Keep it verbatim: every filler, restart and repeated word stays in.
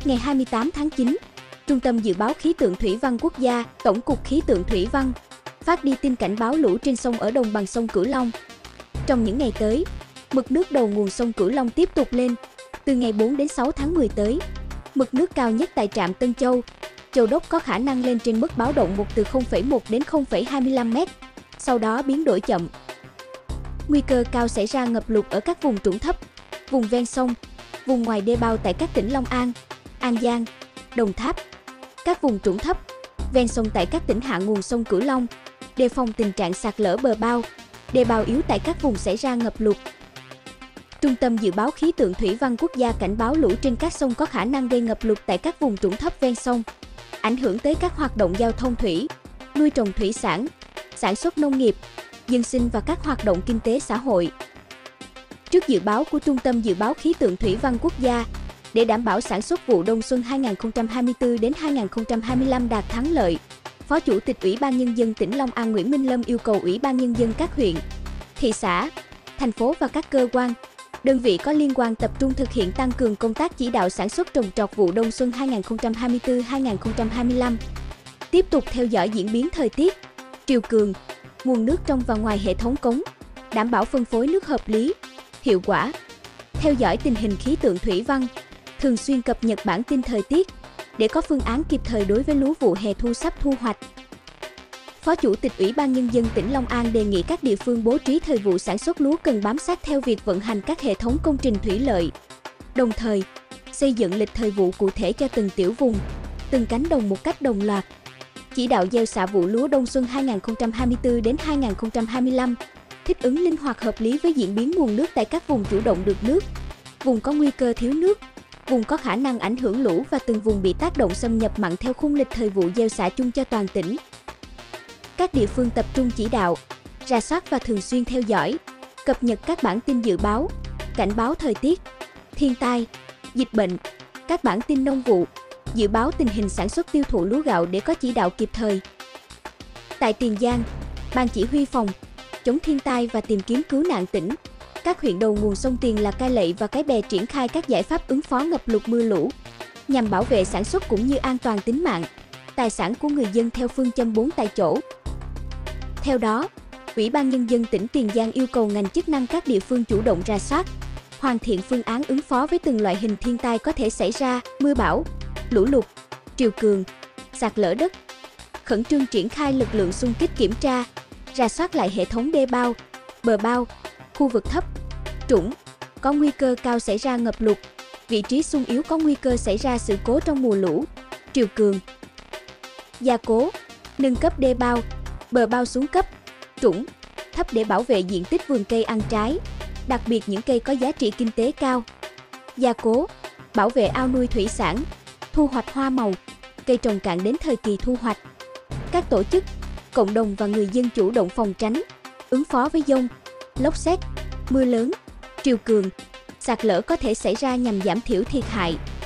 Ngày hai mươi tám tháng chín, Trung tâm Dự báo Khí tượng Thủy văn Quốc gia, Tổng cục Khí tượng Thủy văn phát đi tin cảnh báo lũ trên sông ở đồng bằng sông Cửu Long. Trong những ngày tới, mực nước đầu nguồn sông Cửu Long tiếp tục lên. Từ ngày bốn đến sáu tháng mười tới, mực nước cao nhất tại trạm Tân Châu, Châu Đốc có khả năng lên trên mức báo động một từ không phẩy một đến không phẩy hai mươi lăm mét, sau đó biến đổi chậm. Nguy cơ cao xảy ra ngập lụt ở các vùng trũng thấp, vùng ven sông, vùng ngoài đê bao tại các tỉnh Long An, An Giang, Đồng Tháp. Các vùng trũng thấp, ven sông tại các tỉnh hạ nguồn sông Cửu Long, đề phòng tình trạng sạt lở bờ bao, đê bao yếu tại các vùng xảy ra ngập lụt. Trung tâm Dự báo Khí tượng Thủy văn Quốc gia cảnh báo lũ trên các sông có khả năng gây ngập lụt tại các vùng trũng thấp ven sông, ảnh hưởng tới các hoạt động giao thông thủy, nuôi trồng thủy sản, sản xuất nông nghiệp, dân sinh và các hoạt động kinh tế xã hội. Trước dự báo của Trung tâm Dự báo Khí tượng Thủy văn Quốc gia, để đảm bảo sản xuất vụ đông xuân hai nghìn không trăm hai mươi tư đến hai nghìn không trăm hai mươi lăm đạt thắng lợi, Phó Chủ tịch Ủy ban Nhân dân tỉnh Long An Nguyễn Minh Lâm yêu cầu Ủy ban Nhân dân các huyện, thị xã, thành phố và các cơ quan, đơn vị có liên quan tập trung thực hiện tăng cường công tác chỉ đạo sản xuất trồng trọt vụ đông xuân hai nghìn không trăm hai mươi tư đến hai nghìn không trăm hai mươi lăm. Tiếp tục theo dõi diễn biến thời tiết, triều cường, nguồn nước trong và ngoài hệ thống cống, đảm bảo phân phối nước hợp lý, hiệu quả. Theo dõi tình hình khí tượng thủy văn, thường xuyên cập nhật bản tin thời tiết để có phương án kịp thời đối với lúa vụ hè thu sắp thu hoạch. Phó Chủ tịch Ủy ban Nhân dân tỉnh Long An đề nghị các địa phương bố trí thời vụ sản xuất lúa cần bám sát theo việc vận hành các hệ thống công trình thủy lợi, đồng thời xây dựng lịch thời vụ cụ thể cho từng tiểu vùng, từng cánh đồng một cách đồng loạt. Chỉ đạo gieo xạ vụ lúa đông xuân hai nghìn không trăm hai mươi tư đến hai nghìn không trăm hai mươi lăm, thích ứng linh hoạt hợp lý với diễn biến nguồn nước tại các vùng chủ động được nước, vùng có nguy cơ thiếu nước, vùng có khả năng ảnh hưởng lũ và từng vùng bị tác động xâm nhập mặn theo khung lịch thời vụ gieo xạ chung cho toàn tỉnh. Các địa phương tập trung chỉ đạo, rà soát và thường xuyên theo dõi, cập nhật các bản tin dự báo, cảnh báo thời tiết, thiên tai, dịch bệnh, các bản tin nông vụ, dự báo tình hình sản xuất tiêu thụ lúa gạo để có chỉ đạo kịp thời. Tại Tiền Giang, Ban Chỉ huy phòng chống thiên tai và tìm kiếm cứu nạn tỉnh, các huyện đầu nguồn sông Tiền là Cai Lậy và Cái Bè triển khai các giải pháp ứng phó ngập lụt mưa lũ, nhằm bảo vệ sản xuất cũng như an toàn tính mạng, tài sản của người dân theo phương châm bốn tại chỗ. Theo đó, Ủy ban Nhân dân tỉnh Tiền Giang yêu cầu ngành chức năng các địa phương chủ động rà soát, hoàn thiện phương án ứng phó với từng loại hình thiên tai có thể xảy ra, mưa bão, lũ lụt, triều cường, sạt lở đất, khẩn trương triển khai lực lượng xung kích kiểm tra, rà soát lại hệ thống đê bao, bờ bao, khu vực thấp, trũng, có nguy cơ cao xảy ra ngập lụt, vị trí xung yếu có nguy cơ xảy ra sự cố trong mùa lũ, triều cường. Gia cố, nâng cấp đê bao, bờ bao xuống cấp, trũng, thấp để bảo vệ diện tích vườn cây ăn trái, đặc biệt những cây có giá trị kinh tế cao. Gia cố, bảo vệ ao nuôi thủy sản, thu hoạch hoa màu, cây trồng cạn đến thời kỳ thu hoạch. Các tổ chức, cộng đồng và người dân chủ động phòng tránh, ứng phó với dông, lốc sét, mưa lớn, triều cường, sạt lở có thể xảy ra nhằm giảm thiểu thiệt hại.